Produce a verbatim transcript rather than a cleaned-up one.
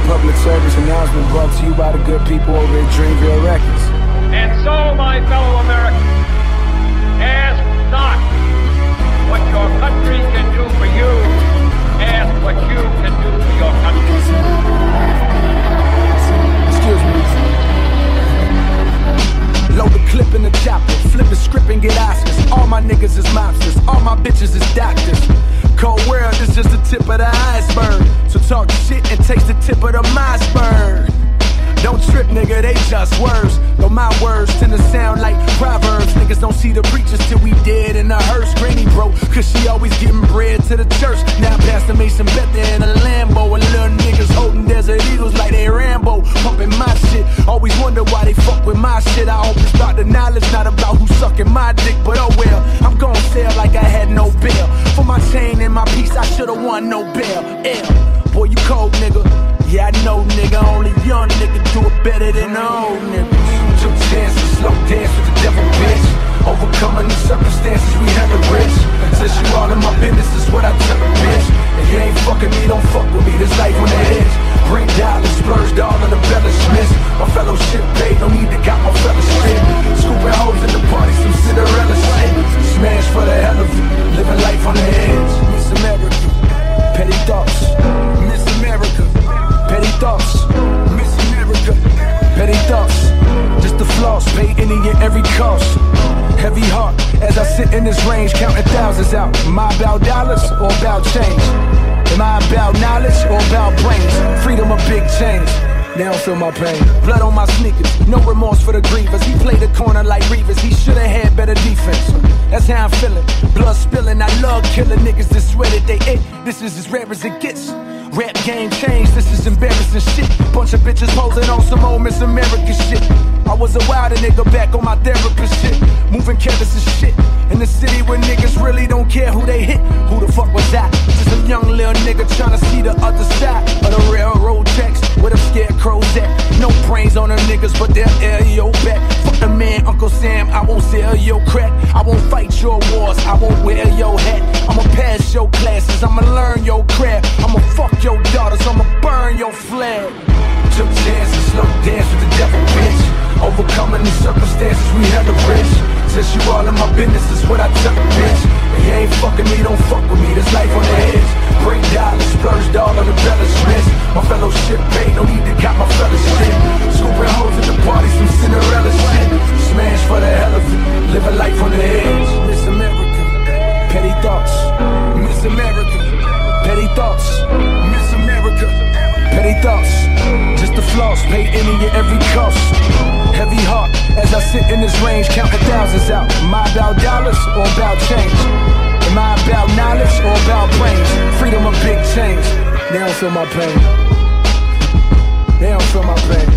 public service announcement brought to you by the good people over at Dreamville Records. And so, my fellow Americans, ask not what your country can do for you, ask what you can do for your country. Excuse me. Load the clip in the chopper, flip the script and get Oscars. All my niggas is mobsters, all my bitches is doctors. Cold world is just the tip of the iceberg. So talk shit and taste the tip of the iceberg. Don't trip, nigga, they just words. Though my words tend to sound like proverbs. Niggas don't see the preachers till we dead in a hearse. Granny broke, cause she always getting bread to the church. Now Pastor Mason better in a Lambo. And little niggas holding Desert Eagles like they Rambo. Pumping my shit, always wonder why they fuck with my shit. I hope it's about the knowledge, not about who's sucking my dick. But oh well, I'm gon' sell like I had no bail. For my chain and my piece, I should've won no bail. L, boy, you cold, nigga. Yeah, I know, nigga, only young nigga do it better than the old nigga. Took chances, slow dance with the devil, bitch. Overcoming the circumstances, we hella rich. Since you all in my business, is what I tell a bitch. If you ain't fucking me, don't fuck with me, this life on the edge. Bring dollars, splurged all on the embellishments. My fellowship paid, no need to got my fellowship. Scooping hoes in the party, some Cinderella shit. Smash for the hell of it, living life on the edge. Miss America, petty thoughts. Miss America, petty thoughts. Miss America, petty thoughts. Just the floss, pay any and every cost. Heavy heart, as I sit in this range, counting thousands out. Am I about dollars or about change? Am I about knowledge or about brains? Freedom or big change? They don't feel my pain. Blood on my sneakers, no remorse for the grievers. He played the corner like Reavers, he should've had better defense. That's how I'm feeling, blood spilling. I love killing niggas that swear that they it. This is as rare as it gets. Rap game changed, this is embarrassing shit. Bunch of bitches posing on some old Miss America shit. I was a wilder nigga back on my therapist shit. Moving careless as shit. In the city where niggas really don't care who they hit. Who the fuck was that? Just a young little nigga trying to see the other side of the railroad tracks. Where them scarecrows at? No brains on them niggas, but they'll air your back. Fuck the man, Uncle Sam, I won't sell your crack. I won't fight your wars, I won't wear your hat. I'ma pass your classes, I'ma learn your craft. I'ma fuck your daughters, I'ma burn your flag. Took chances, slow dance with the devil, bitch. Overcoming the circumstances, we hella rich. Since you all in my business, is what I tell a bitch. If you ain't fucking me, don't fuck with me, this life on the edge. Bring dollars, splurged all on the embellishments. My fellowship paid, no need to got my fellowship. Scooping hoes at the party, some Cinderella shit. Smash for the hell of it, live a life on the edge. Miss America, petty thoughts. Miss America, petty thoughts. Miss America, petty thoughts. Just the floss, pay any and every cost. Heavy heart, as I sit in this range, counting thousands out. Am I about dollars or about change? Am I about knowledge or about brains? Freedom or big change? They don't feel my pain. They don't feel my pain.